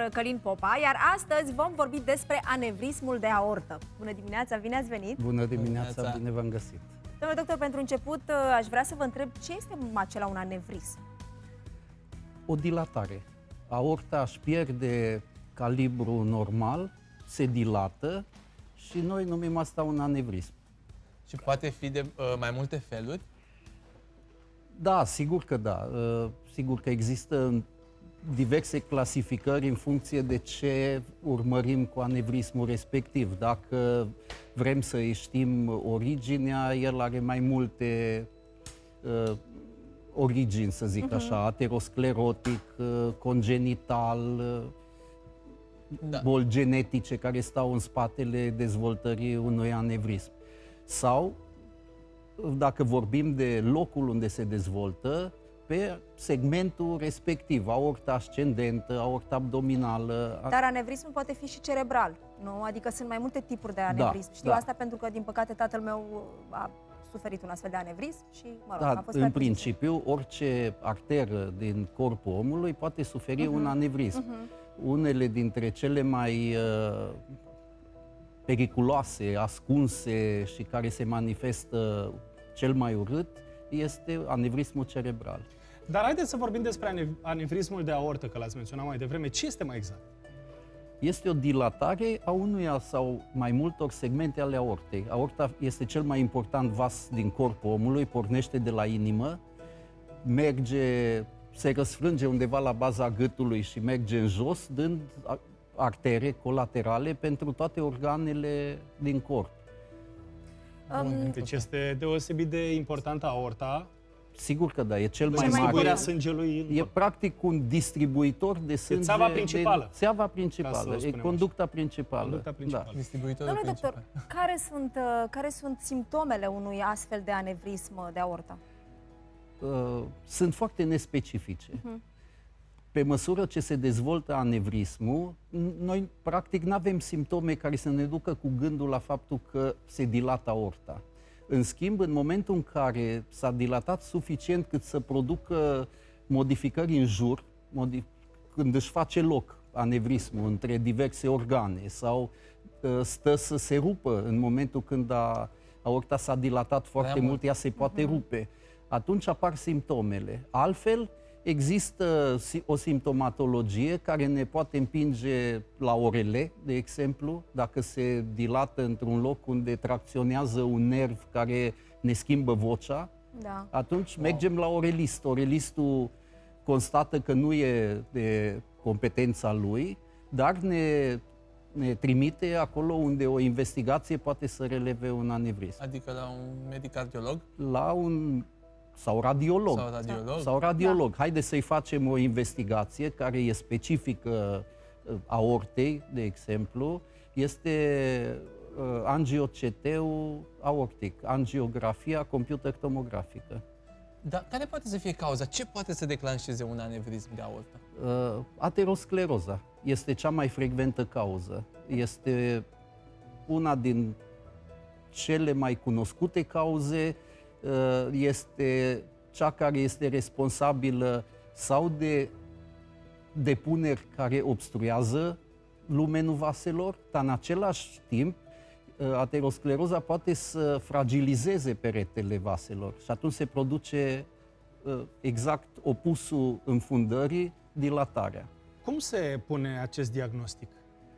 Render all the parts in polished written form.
Călin Popa, iar astăzi vom vorbi despre anevrismul de aortă. Bună dimineața, bine ați venit! Bună dimineața, bine v-am găsit! Domnule doctor, pentru început aș vrea să vă întreb ce este acela un anevrism? O dilatare. Aorta își pierde calibru normal, se dilată și noi numim asta un anevrism. Și poate fi de mai multe feluri? Da, sigur că da. Sigur că există diverse clasificări în funcție de ce urmărim cu anevrismul respectiv. Dacă vrem să știm originea, el are mai multe origini, să zic așa, aterosclerotic, congenital, boli genetice care stau în spatele dezvoltării unui anevrism. Sau, dacă vorbim de locul unde se dezvoltă, pe segmentul respectiv, aorta ascendentă, aorta abdominală. Dar anevrismul poate fi și cerebral, nu? Adică sunt mai multe tipuri de anevrism. Știu asta pentru că, din păcate, tatăl meu a suferit un astfel de anevrism și, mă rog, a fost în principiu, orice arteră din corpul omului poate suferi un anevrism. Unele dintre cele mai periculoase, ascunse și care se manifestă cel mai urât este anevrismul cerebral. Dar haideți să vorbim despre anevrismul de aortă, că l-ați menționat mai devreme. Ce este mai exact? Este o dilatare a unuia sau mai multor segmente ale aortei. Aorta este cel mai important vas din corpul omului, pornește de la inimă, se răsfrânge undeva la baza gâtului și merge în jos, dând artere colaterale pentru toate organele din corp. Deci este deosebit de importantă aorta. Sigur că da, e cel mai mare. Distribuirea sângelui. E practic un distribuitor de sânge. Țeava principală. Țeava principală, e conducta principală. Conducta principală. Da. Distribuitorul Domnule principal. doctor, care sunt simptomele unui astfel de anevrism de aortă? Sunt foarte nespecifice. Pe măsură ce se dezvoltă anevrismul, noi practic nu avem simptome care să ne ducă cu gândul la faptul că se dilată aorta. În schimb, în momentul în care s-a dilatat suficient cât să producă modificări în jur, când își face loc anevrismul între diverse organe sau stă să se rupă în momentul când aorta s-a dilatat foarte mult, ea se poate rupe, atunci apar simptomele. Altfel, există o simptomatologie care ne poate împinge la orele, de exemplu, dacă se dilată într-un loc unde tracționează un nerv care ne schimbă vocea, atunci mergem la orelist. Orelistul constată că nu e de competența lui, dar ne trimite acolo unde o investigație poate să releve un anevrism. Adică la un medic cardiolog? La un sau radiolog. Sau radiolog. Haideți să-i facem o investigație care e specifică aortei, de exemplu. Este angioCT-ul aortic, angiografia computer-tomografică. Dar care poate să fie cauza? Ce poate să declanșeze un anevrism de aortă? Ateroscleroza este cea mai frecventă cauză. Este una din cele mai cunoscute cauze, este cea care este responsabilă sau de depuneri care obstruează lumenul vaselor, dar în același timp ateroscleroza poate să fragilizeze peretele vaselor și atunci se produce exact opusul înfundării, dilatarea. Cum se pune acest diagnostic?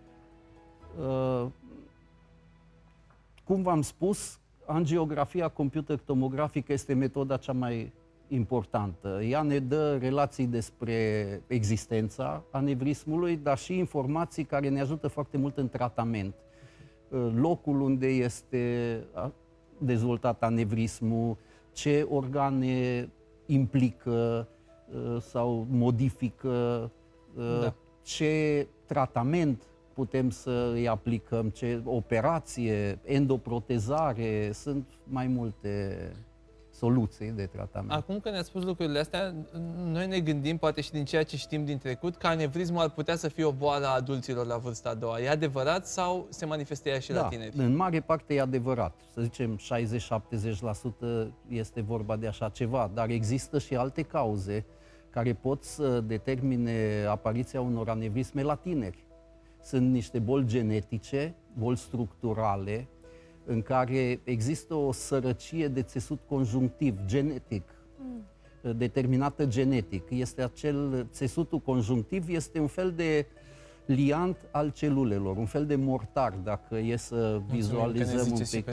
Cum v-am spus, angiografia computer-tomografică este metoda cea mai importantă. Ea ne dă relații despre existența anevrismului, dar și informații care ne ajută foarte mult în tratament. Locul unde este dezvoltat anevrismul, ce organe implică sau modifică, ce tratament putem să îi aplicăm, ce operație, endoprotezare, sunt mai multe soluții de tratament. Acum că ne-ați spus lucrurile astea, noi ne gândim, poate și din ceea ce știm din trecut, că anevrismul ar putea să fie o boală a adulților la vârsta a doua. E adevărat sau se manifestă ea și la tineri? În mare parte e adevărat. Să zicem 60-70% este vorba de așa ceva, dar există și alte cauze care pot să determine apariția unor anevrisme la tineri. Sunt niște boli genetice, boli structurale, în care există o sărăcie de țesut conjunctiv, genetic, determinată genetic. Este țesutul conjunctiv este un fel de liant al celulelor, un fel de mortar, dacă e să vizualizăm un pic.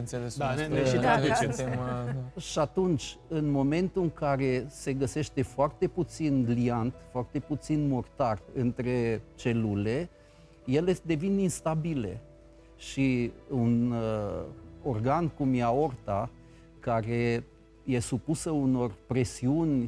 Și atunci, în momentul în care se găsește foarte puțin liant, foarte puțin mortar între celule, ele devin instabile. Și un organ cum e aorta, care e supusă unor presiuni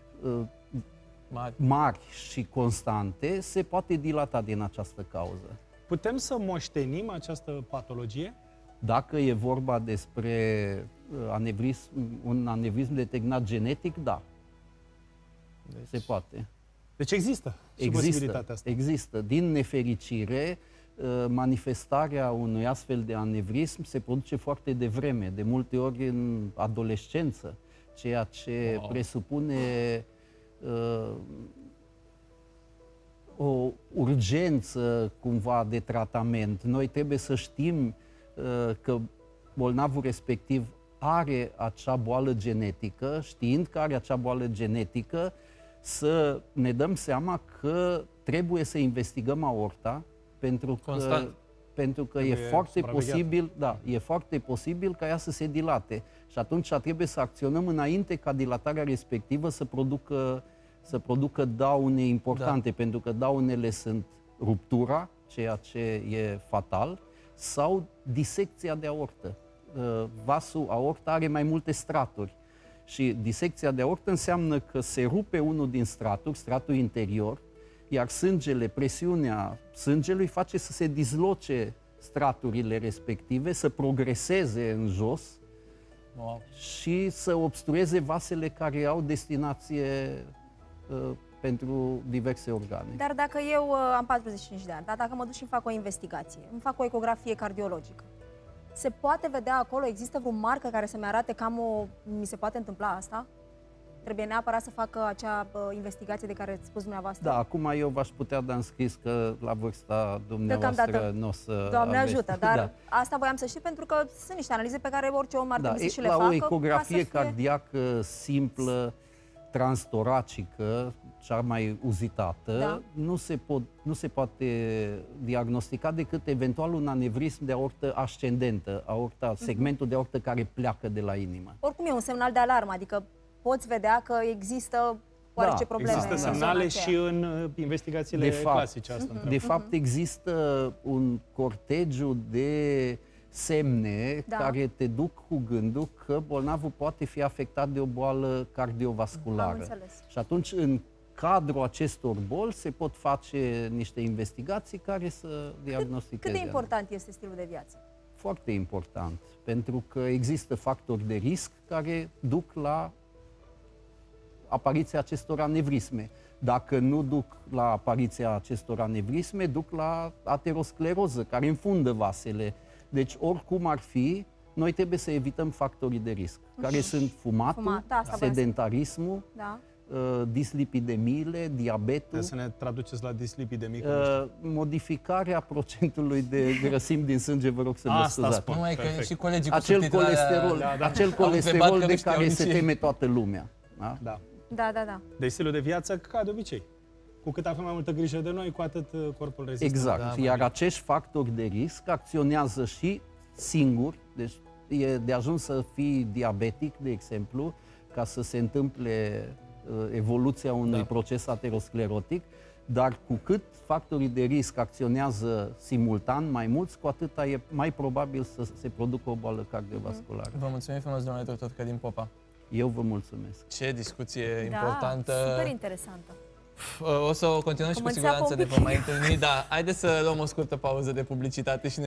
mari și constante, se poate dilata din această cauză. Putem să moștenim această patologie? Dacă e vorba despre un anevrism determinat genetic, da. Se poate. Deci există și posibilitatea asta. Există. Din nefericire, manifestarea unui astfel de anevrism se produce foarte devreme, de multe ori în adolescență, ceea ce presupune o urgență cumva de tratament. Noi trebuie să știm că bolnavul respectiv are acea boală genetică, știind că are acea boală genetică, să ne dăm seama că trebuie să investigăm aorta, pentru că e foarte posibil, e foarte posibil ca ea să se dilate. Și atunci trebuie să acționăm înainte ca dilatarea respectivă să producă daune importante, pentru că daunele sunt ruptura, ceea ce e fatal, sau disecția de aortă. Vasul aorta are mai multe straturi și disecția de aortă înseamnă că se rupe unul din straturi, stratul interior, iar sângele, presiunea sângelui face să se disloce straturile respective, să progreseze în jos și să obstrueze vasele care au destinație pentru diverse organe. Dar dacă eu am 45 de ani, dacă mă duc și îmi fac o investigație, îmi fac o ecografie cardiologică, se poate vedea acolo, există vreo marcă care să-mi arate cam mi se poate întâmpla asta? Trebuie neapărat să facă acea investigație de care ați spus dumneavoastră? Da, acum eu v-aș putea da înscris că la vârsta dumneavoastră nu o să Doamne aveți. ajută, dar asta voiam să știu pentru că sunt niște analize pe care orice om ar trebui să și le facă. La o ecografie cardiacă simplă, transtoracică, cea mai uzitată, nu se poate diagnostica decât eventual un anevrism de aortă ascendentă, segmentul de aortă care pleacă de la inimă. Oricum e un semnal de alarmă, adică poți vedea că există oarece probleme. Există semnale și în investigațiile clasice. De fapt, există un cortegiu de semne care te duc cu gândul că bolnavul poate fi afectat de o boală cardiovasculară. Și atunci, în cadrul acestor boli, se pot face niște investigații care să diagnosticheze. Cât de important este stilul de viață? Foarte important, pentru că există factori de risc care duc la apariția acestor anevrisme. Dacă nu duc la apariția acestor anevrisme, duc la ateroscleroză, care înfundă vasele. Deci, oricum ar fi, noi trebuie să evităm factorii de risc, care sunt fumatul, sedentarismul, dislipidemiile, diabetul. Trebuie să ne traduceți la dislipidemie. Modificarea procentului de grăsimi din sânge, vă rog să mă scuzați. Numai că și colegii cu acel colesterol de care se teme toată lumea. Da. Deci stilul de viață, ca de obicei. Cu cât avem mai multă grijă de noi, cu atât corpul rezistă. Exact. Iar acești factori de risc acționează și singuri. Deci e de ajuns să fii diabetic, de exemplu, ca să se întâmple evoluția unui proces aterosclerotic, dar cu cât factorii de risc acționează simultan, mai mulți, cu atât e mai probabil să se producă o boală cardiovasculară. Vă mulțumim frumos, domnule doctor Călin Popa. Eu vă mulțumesc. Ce discuție importantă. Super interesantă. O să o continuăm și cu siguranță ne vom mai întâlni. Haideți să luăm o scurtă pauză de publicitate și